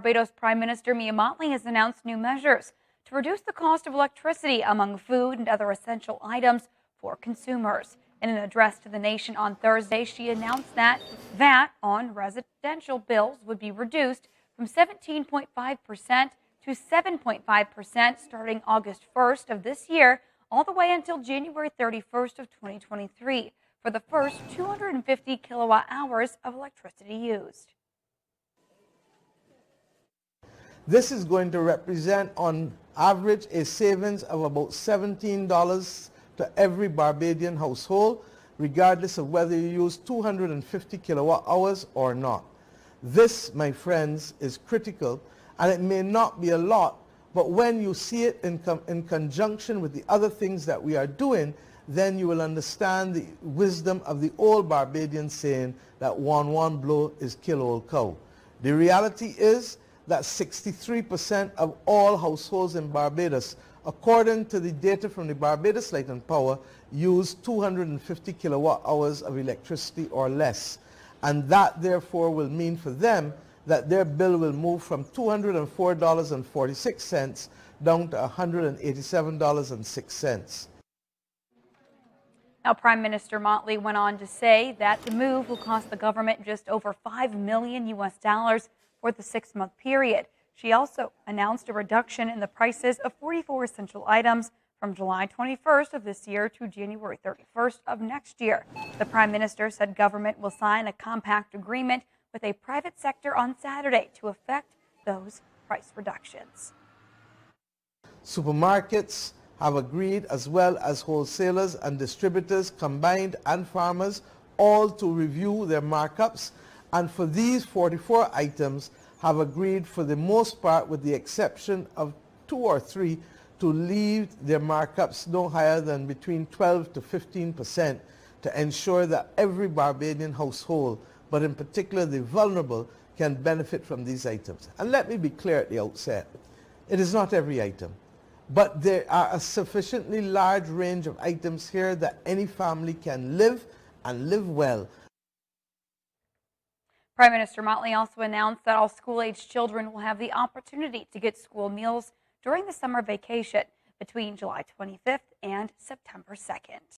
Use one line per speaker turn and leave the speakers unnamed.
Barbados Prime Minister Mia Mottley has announced new measures to reduce the cost of electricity among food and other essential items for consumers. In an address to the nation on Thursday, she announced that VAT on residential bills would be reduced from 17.5% to 7.5% starting August 1st of this year, all the way until January 31st of 2023 for the first 250 kilowatt hours of electricity used.
This is going to represent on average a savings of about $17 to every Barbadian household, regardless of whether you use 250 kilowatt hours or not. This, my friends, is critical, and it may not be a lot, but when you see it in conjunction with the other things that we are doing, then you will understand the wisdom of the old Barbadian saying that one blow is kill old cow. The reality is that 63% of all households in Barbados, according to the data from the Barbados Light and Power, use 250 kilowatt hours of electricity or less. And that therefore will mean for them that their bill will move from $204.46 down to $187.06.
Now, Prime Minister Mottley went on to say that the move will cost the government just over $5 million for the 6-month period. She also announced a reduction in the prices of 44 essential items from July 21st of this year to January 31st of next year. The Prime Minister said government will sign a compact agreement with a private sector on Saturday to effect those price reductions.
Supermarkets have agreed, as well as wholesalers and distributors combined and farmers, all to review their markups, and for these 44 items have agreed, for the most part with the exception of 2 or 3, to leave their markups no higher than between 12 to 15% to ensure that every Barbadian household, but in particular the vulnerable, can benefit from these items. And let me be clear at the outset, it is not every item, but there are a sufficiently large range of items here that any family can live and live well.
Prime Minister Mottley also announced that all school-aged children will have the opportunity to get school meals during the summer vacation between July 25th and September 2nd.